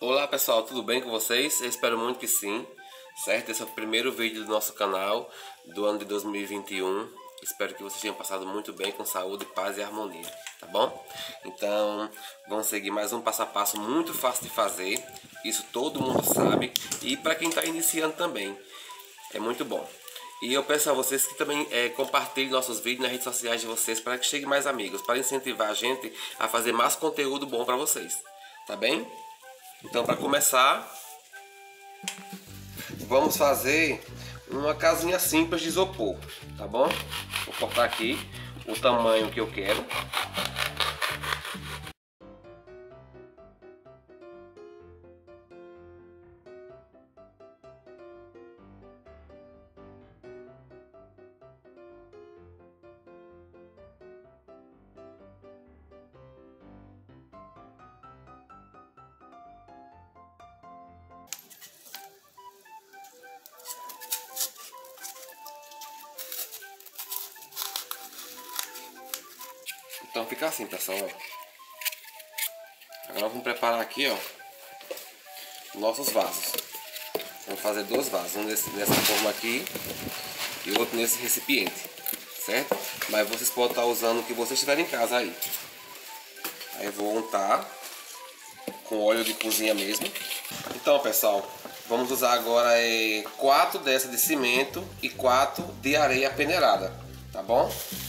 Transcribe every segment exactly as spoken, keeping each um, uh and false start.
Olá pessoal, tudo bem com vocês? Eu espero muito que sim, certo? Esse é o primeiro vídeo do nosso canal do ano de dois mil e vinte e um. Espero que vocês tenham passado muito bem, com saúde, paz e harmonia, tá bom? Então, vamos seguir mais um passo a passo muito fácil de fazer. Isso todo mundo sabe, e para quem está iniciando também, é muito bom. E eu peço a vocês que também é, compartilhem nossos vídeos nas redes sociais de vocês, para que chegue mais amigos, para incentivar a gente a fazer mais conteúdo bom para vocês, tá bem? Então, para começar, vamos fazer uma casinha simples de isopor, tá bom? Vou cortar aqui o tamanho que eu quero. Então fica assim, pessoal, ó. Agora vamos preparar aqui, ó, nossos vasos. Vamos fazer dois vasos, um desse, dessa forma aqui e outro nesse recipiente, certo? Mas vocês podem estar usando o que vocês tiverem em casa aí. Aí eu vou untar com óleo de cozinha mesmo. Então, pessoal, vamos usar agora é, quatro dessas de cimento e quatro de areia peneirada, tá bom?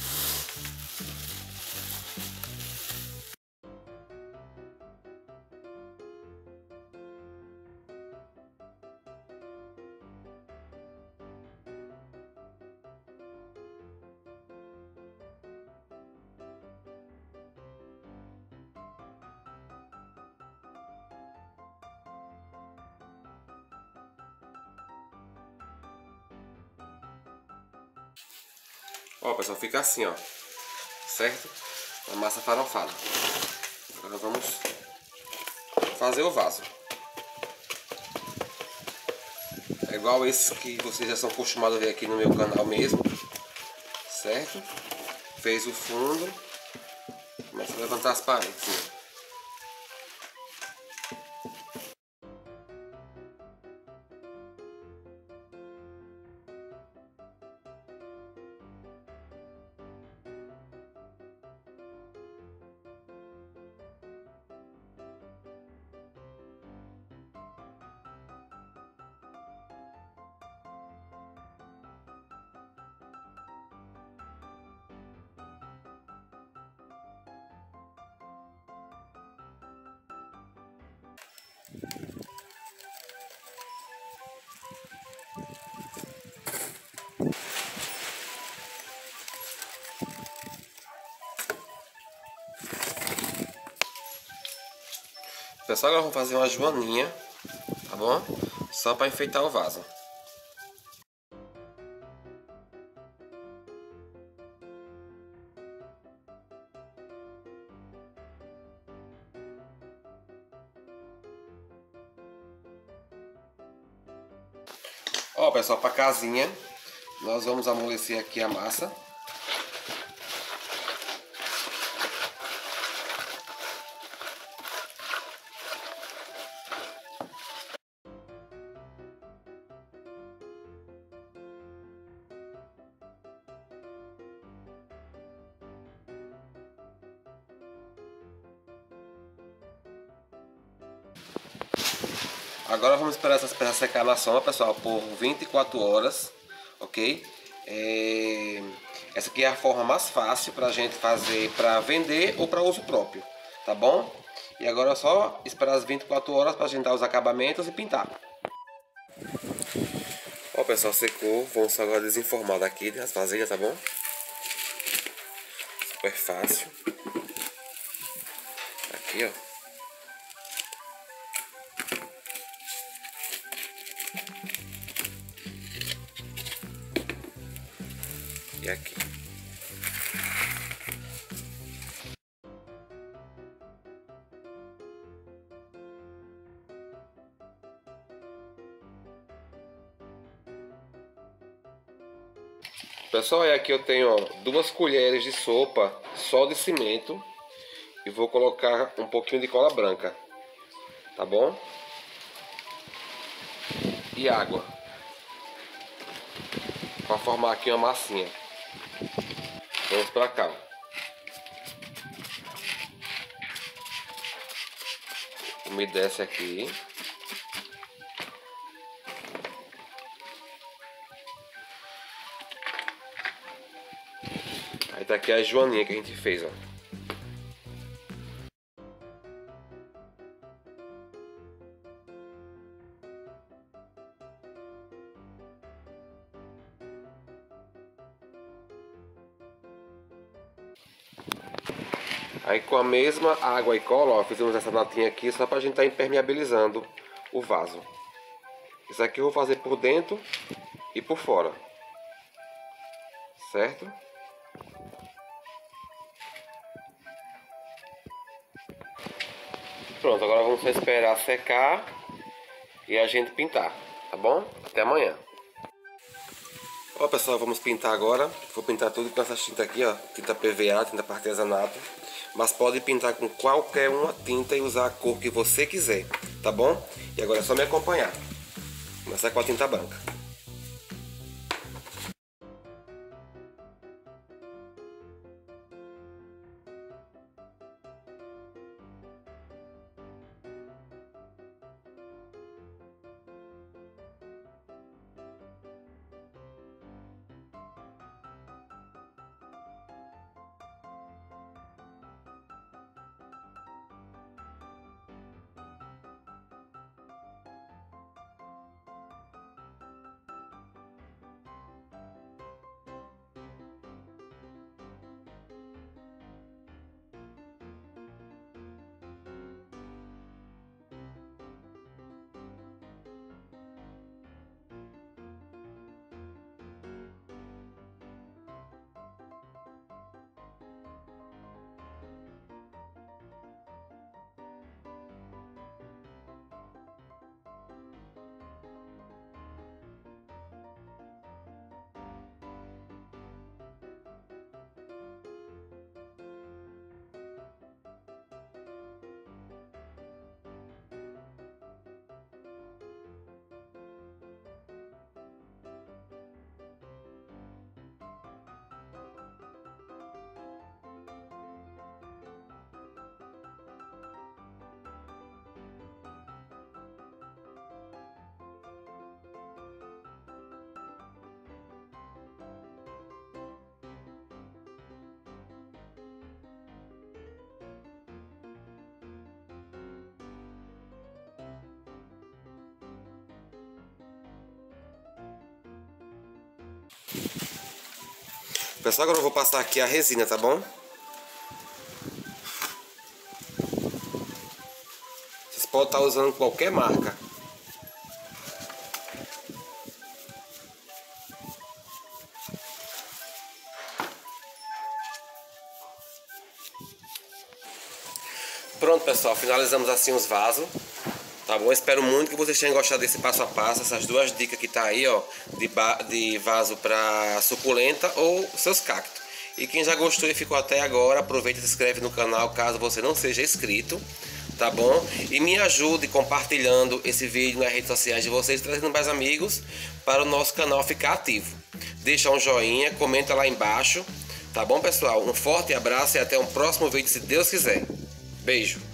Ó, pessoal, fica assim, ó, certo? A massa farofada. Agora vamos fazer o vaso. É igual esse que vocês já são acostumados a ver aqui no meu canal mesmo, certo? Fez o fundo, começa a levantar as paredes. Pessoal, agora vamos fazer uma joaninha, tá bom? Só para enfeitar o vaso. Ó, pessoal, para casinha, nós vamos amolecer aqui a massa. Agora vamos esperar essas peças secar na sombra, pessoal, por vinte e quatro horas, ok? É... Essa aqui é a forma mais fácil para a gente fazer para vender ou para uso próprio, tá bom? E agora é só esperar as vinte e quatro horas para a gente dar os acabamentos e pintar. Ó, pessoal, secou. Vamos agora desenformar daqui das vasilhas, tá bom? Super fácil. Aqui, ó. E aqui. Pessoal, e aqui eu tenho ó, duas colheres de sopa só de cimento e vou colocar um pouquinho de cola branca, tá bom? e água para formar aqui uma massinha. Vamos para cá. Umedece aqui. Aí tá aqui a joaninha que a gente fez, ó. Aí com a mesma água e cola, ó, fizemos essa latinha aqui só pra gente estar impermeabilizando o vaso. Isso aqui eu vou fazer por dentro e por fora. Certo? Pronto, agora vamos esperar secar e a gente pintar, tá bom? Até amanhã. Ó pessoal, vamos pintar agora. Vou pintar tudo com essa tinta aqui, ó. Tinta P V A, tinta para artesanato. Mas pode pintar com qualquer uma tinta e usar a cor que você quiser, tá bom? E agora é só me acompanhar. Começar com a tinta branca. Pessoal, agora eu vou passar aqui a resina, tá bom? Vocês podem estar usando qualquer marca. Pronto, pessoal, finalizamos assim os vasos. Tá bom? Espero muito que vocês tenham gostado desse passo a passo, essas duas dicas que tá aí, ó, de, de vaso para suculenta ou seus cactos. E quem já gostou e ficou até agora, aproveita e se inscreve no canal caso você não seja inscrito, tá bom? E me ajude compartilhando esse vídeo nas redes sociais de vocês, trazendo mais amigos para o nosso canal ficar ativo. Deixa um joinha, comenta lá embaixo, tá bom, pessoal? Um forte abraço e até um próximo vídeo, se Deus quiser. Beijo!